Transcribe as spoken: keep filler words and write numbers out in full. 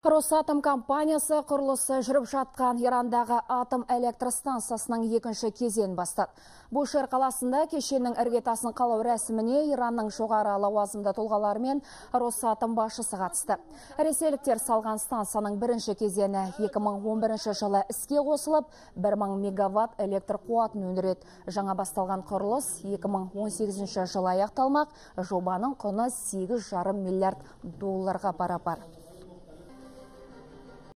Росатом компаниясы құрылысы жүріп жатқан Ирандағы атом электростансасының екінші кезен бастады. Бушер қаласында кешеннің іргетасын қалау рәсіміне Иранның жоғары лауазымды тұлғалары мен Росатом басшысы қатысты. Ресейліктер салған стансаның бірінші кезені екі мың он бірінші жылы іске қосылып, бір мың мегаватт электр қуатын өндіреді. Жаңа басталған құрылыс екі мың он сегізінші жылы аяқталмақ, жобаның құны сегіз жарым миллиард долларға барабар.